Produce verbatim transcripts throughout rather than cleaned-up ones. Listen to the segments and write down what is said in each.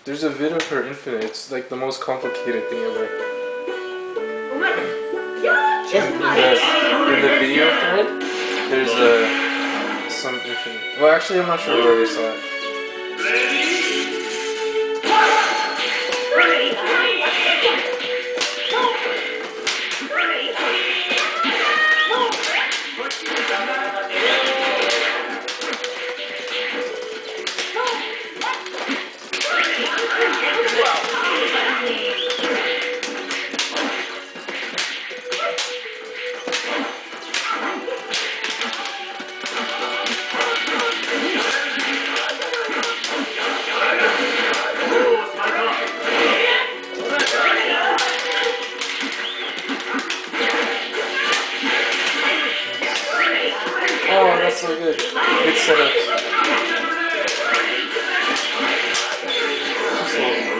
There's a video for Infinite. It's like the most complicated thing ever. In the, in the video thread, there's a some Infinite. Well, actually, I'm not sure where they saw it. Oh, that's so good. Good setup. Too slow.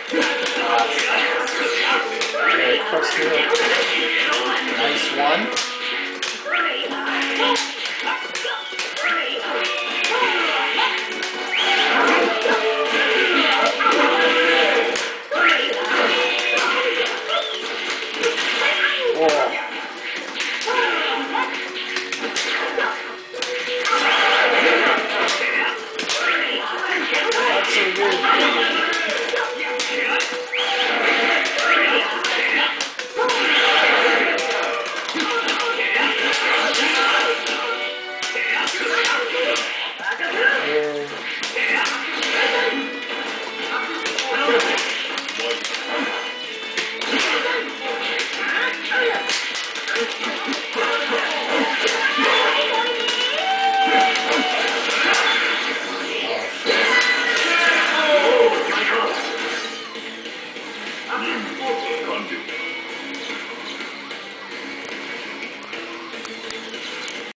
Nice one.